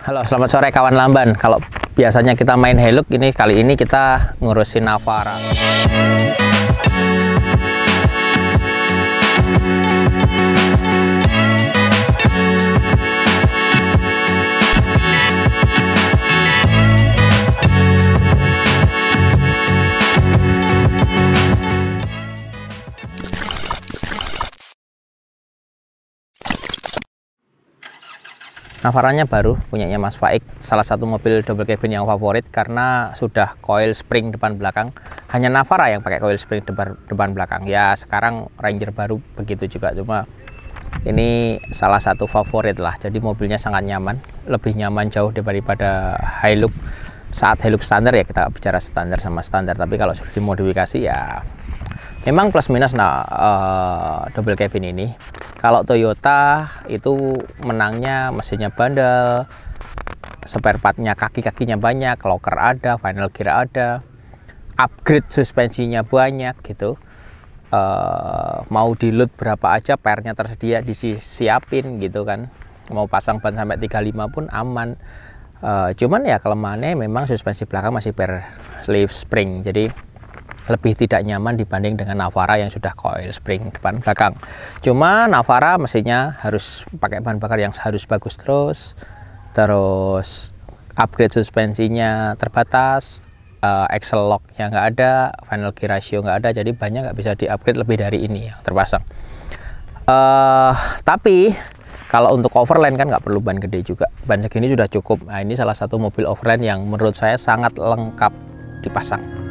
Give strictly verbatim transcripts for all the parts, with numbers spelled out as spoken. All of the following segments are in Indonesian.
Halo, selamat sore kawan lamban. Kalau biasanya kita main Hilux, ini kali ini kita ngurusin Navara. Navaranya baru, punyanya Mas Faik, salah satu mobil double cabin yang favorit karena sudah coil spring depan belakang. Hanya Navara yang pakai coil spring depan, depan belakang. Ya sekarang Ranger baru begitu juga, cuma ini salah satu favorit lah. Jadi mobilnya sangat nyaman, lebih nyaman jauh daripada Hilux. Saat Hilux standar ya kita bicara standar sama standar, tapi kalau sudah dimodifikasi ya memang plus minus. Nah uh, double cabin ini, kalau Toyota itu menangnya mesinnya bandel, spare partnya kaki-kakinya banyak, locker ada, final gear ada, upgrade suspensinya banyak gitu. Uh, mau di load berapa aja, pernya tersedia disiapin gitu kan. Mau pasang ban sampai tiga puluh lima pun aman. Uh, cuman ya kelemahannya memang suspensi belakang masih per leaf spring, jadi lebih tidak nyaman dibanding dengan Navara yang sudah coil spring depan belakang. Cuma Navara mesinnya harus pakai bahan bakar yang harus bagus terus, terus upgrade suspensinya terbatas, uh, axle locknya nggak ada, final gear ratio nggak ada, jadi banyak nggak bisa di upgrade lebih dari ini yang terpasang. Uh, tapi kalau untuk overland kan nggak perlu ban gede juga, ban segini sudah cukup. Nah ini salah satu mobil overland yang menurut saya sangat lengkap dipasang.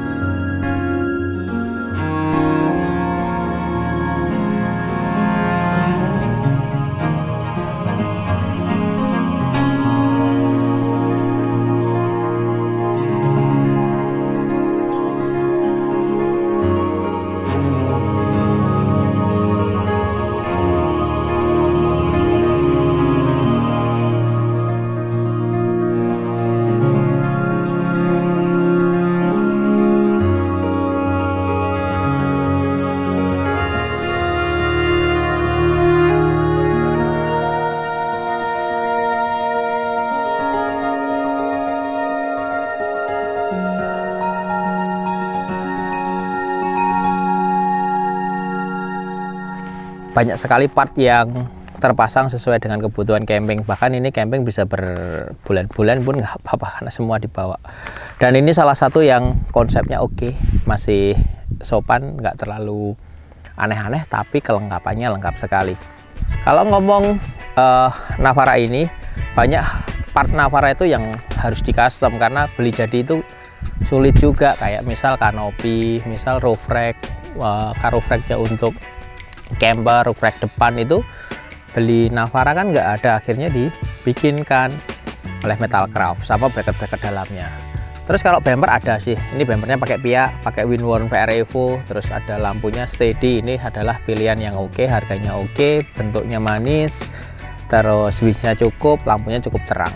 Banyak sekali part yang terpasang sesuai dengan kebutuhan camping. Bahkan ini camping bisa berbulan-bulan pun nggak apa-apa karena semua dibawa. Dan ini salah satu yang konsepnya oke, masih sopan, nggak terlalu aneh-aneh, tapi kelengkapannya lengkap sekali. Kalau ngomong uh, Navara ini, banyak part Navara itu yang harus di custom karena beli jadi itu sulit juga. Kayak misal kanopi, misal roof rack, uh, car roof racknya untuk camper, roof rack depan itu beli Navara kan nggak ada, akhirnya dibikinkan oleh Metalcraft sama bracket-bracket dalamnya. Terus kalau bumper ada sih, ini bumpernya pakai Piak, pakai Winworn V R Evo, terus ada lampunya steady. Ini adalah pilihan yang oke, harganya oke, bentuknya manis, terus winchnya cukup, lampunya cukup terang.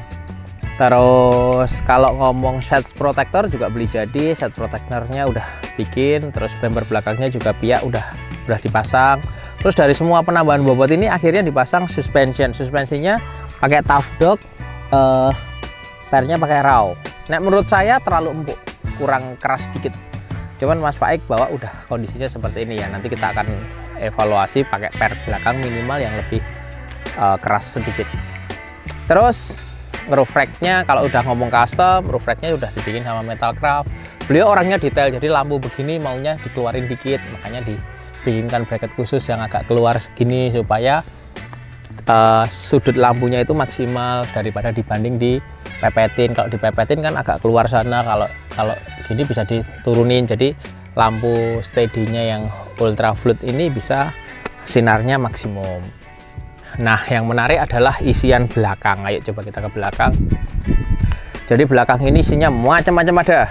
Terus kalau ngomong set protector juga beli jadi, set protectornya udah bikin, terus bumper belakangnya juga Piak udah udah dipasang. Terus dari semua penambahan bobot ini akhirnya dipasang suspension. Suspensinya pakai tough dog, uh, pernya pakai raw. Nah menurut saya terlalu empuk, kurang keras dikit. Cuman Mas Faik bawa udah kondisinya seperti ini ya. Nanti kita akan evaluasi pakai per belakang minimal yang lebih uh, keras sedikit. Terus roof racknya kalau udah ngomong custom, roof racknya udah dibikin sama Metalcraft. Beliau orangnya detail, jadi lampu begini maunya dikeluarin dikit, makanya di bikinkan bracket khusus yang agak keluar segini supaya uh, sudut lampunya itu maksimal daripada dibanding dipepetin. Kalau dipepetin kan agak keluar sana, kalau kalau gini bisa diturunin, jadi lampu steady-nya yang ultra flood ini bisa sinarnya maksimum. Nah yang menarik adalah isian belakang. Ayo coba kita ke belakang. Jadi belakang ini isinya macam-macam ada.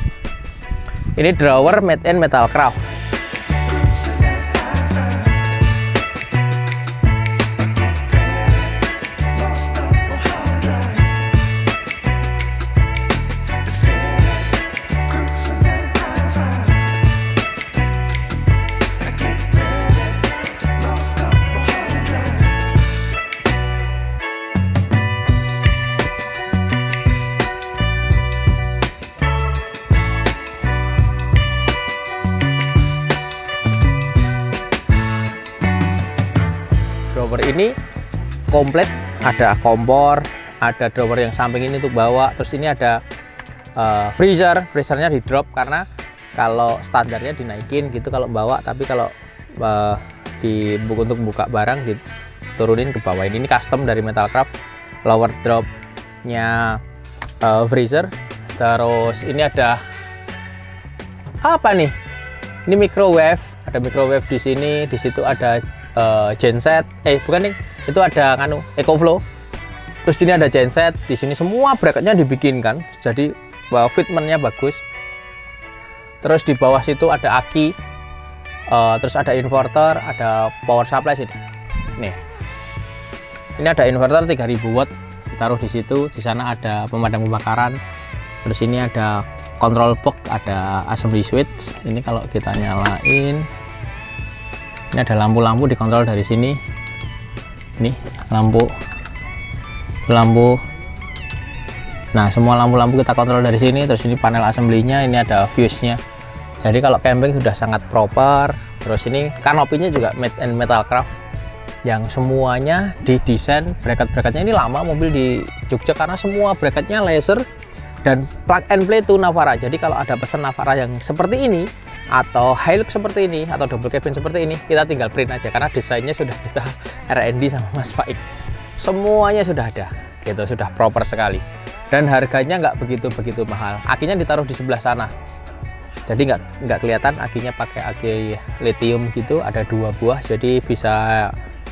Ini drawer made in Metalcraft. ini komplit, ada kompor, ada drawer yang samping ini untuk bawa, terus ini ada uh, freezer, freezernya di drop karena kalau standarnya dinaikin gitu kalau bawa, tapi kalau uh, di buku untuk buka barang diturunin ke bawah. Ini, ini custom dari Metalcraft, lower dropnya uh, freezer. Terus ini ada apa nih? Ini microwave, ada microwave di sini, di situ ada uh, genset, eh bukan nih, itu ada nganu EcoFlow. Terus ini ada genset, di sini semua bracketnya dibikinkan, jadi uh, fitmentnya bagus. Terus di bawah situ ada aki, uh, terus ada inverter, ada power supply sini. Nih, ini ada inverter tiga ribu watt, ditaruh di situ. Di sana ada pemadam kebakaran. Terus ini ada control box, ada assembly switch. Ini kalau kita nyalain, ini ada lampu-lampu dikontrol dari sini. Ini lampu, lampu. Nah, semua lampu-lampu kita kontrol dari sini. Terus ini panel assembly-nya, ini ada fuse-nya. Jadi kalau camping sudah sangat proper. Terus ini kanopinya juga made in Metalcraft, yang semuanya didesain. Bracket-bracketnya ini lama mobil di Jogja karena semua bracketnya laser dan plug and play to Navara. Jadi kalau ada pesan Navara yang seperti ini, atau Hilux seperti ini, atau double cabin seperti ini, kita tinggal print aja karena desainnya sudah kita R and D sama Mas Faik. Semuanya sudah ada, gitu, sudah proper sekali. Dan harganya nggak begitu-begitu mahal. Akinya ditaruh di sebelah sana, jadi nggak nggak kelihatan. Akinya pakai aki lithium gitu, ada dua buah, jadi bisa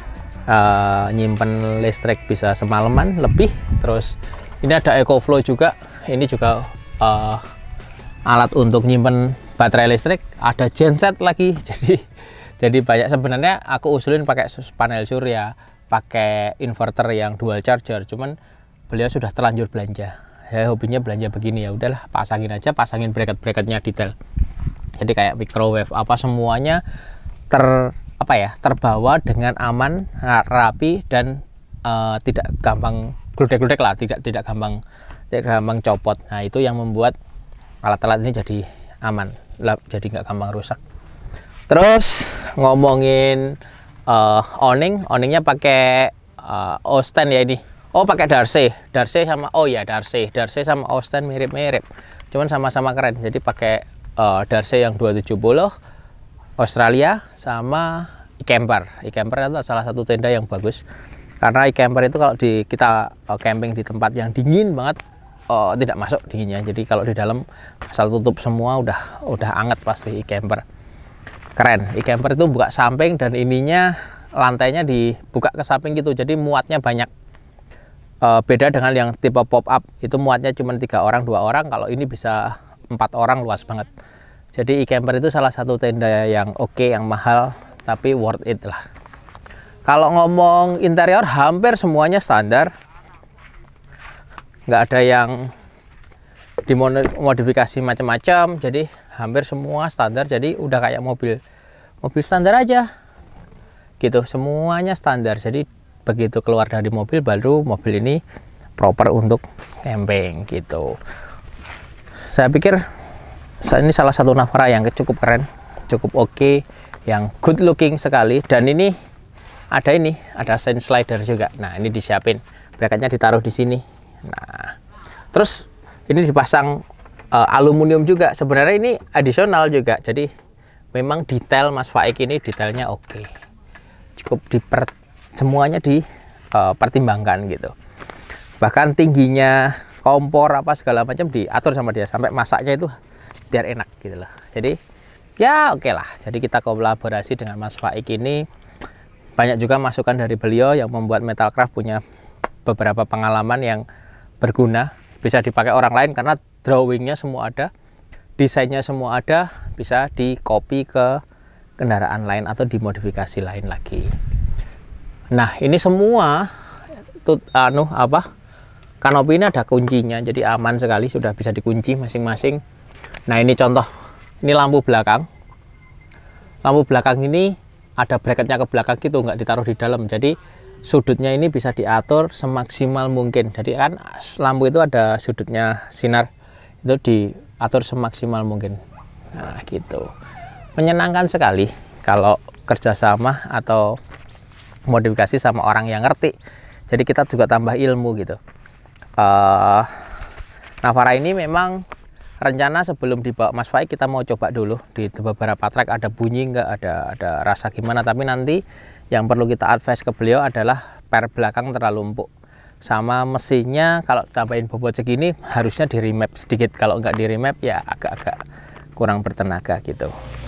uh, nyimpen listrik bisa semalaman lebih. Terus ini ada EcoFlow juga. Ini juga uh, alat untuk nyimpen baterai listrik. Ada genset lagi, jadi jadi banyak. Sebenarnya aku usulin pakai panel surya, pakai inverter yang dual charger, cuman beliau sudah terlanjur belanja. Saya hobinya belanja begini, ya udahlah pasangin aja, pasangin bracket-bracketnya detail. Jadi kayak microwave apa semuanya ter apa ya terbawa dengan aman, rapi, dan uh, tidak gampang gludek-gludek lah, tidak tidak gampang tidak gampang copot. Nah, itu yang membuat alat-alat ini jadi aman, jadi nggak gampang rusak. Terus ngomongin uh, owning, owningnya pakai uh, Osten ya ini. Oh, pakai Darcy, Darcy sama oh ya Darcy, Darcy sama Osten mirip-mirip, cuman sama-sama keren. Jadi pakai uh, Darcy yang dua tujuh nol Australia sama e-camper. E-camper itu salah satu tenda yang bagus. Karena e-camper itu kalau di kita uh, camping di tempat yang dingin banget, uh, tidak masuk dinginnya. Jadi kalau di dalam asal tutup semua udah udah anget pasti e-camper. Keren. E-camper itu buka samping dan ininya lantainya dibuka ke samping gitu. Jadi muatnya banyak. Uh, beda dengan yang tipe pop up, itu muatnya cuma tiga orang, dua orang. Kalau ini bisa empat orang, luas banget. Jadi e-camper itu salah satu tenda yang oke, okay, yang mahal, tapi worth it lah. Kalau ngomong interior, hampir semuanya standar, nggak ada yang dimodifikasi macam-macam. Jadi hampir semua standar. Jadi udah kayak mobil mobil standar aja gitu, semuanya standar. Jadi begitu keluar dari mobil, baru mobil ini proper untuk camping gitu. Saya pikir ini salah satu Navara yang cukup keren, cukup oke, okay, yang good looking sekali. Dan ini ada ini, ada sen slider juga. Nah, ini disiapin, bracketnya ditaruh di sini. Nah, terus ini dipasang uh, aluminium juga. Sebenarnya ini additional juga. Jadi memang detail Mas Faik ini detailnya oke, okay. Cukup diper semuanya dipertimbangkan uh, gitu. Bahkan tingginya kompor apa segala macam diatur sama dia, sampai masaknya itu biar enak gitu loh. Jadi ya oke okay lah. Jadi kita kolaborasi dengan Mas Faik ini. Banyak juga masukan dari beliau yang membuat Metalcraft punya beberapa pengalaman yang berguna, bisa dipakai orang lain karena drawingnya semua ada, desainnya semua ada, bisa di copy ke kendaraan lain atau dimodifikasi lain lagi. Nah, ini semua tut, anu apa kanopi ini ada kuncinya, jadi aman sekali, sudah bisa dikunci masing-masing. Nah, ini contoh, ini lampu belakang. Lampu belakang ini ada bracketnya ke belakang gitu, nggak ditaruh di dalam. Jadi sudutnya ini bisa diatur semaksimal mungkin. Jadi kan lampu itu ada sudutnya sinar, itu diatur semaksimal mungkin. Nah, gitu. Menyenangkan sekali kalau kerjasama atau modifikasi sama orang yang ngerti, jadi kita juga tambah ilmu gitu. uh, Navara ini memang rencana sebelum dibawa Mas Faik kita mau coba dulu di beberapa track, ada bunyi nggak, ada ada rasa gimana. Tapi nanti yang perlu kita advice ke beliau adalah per belakang terlalu empuk, sama mesinnya kalau tambahin bobot segini harusnya di remap sedikit, kalau nggak di remap ya agak-agak kurang bertenaga gitu.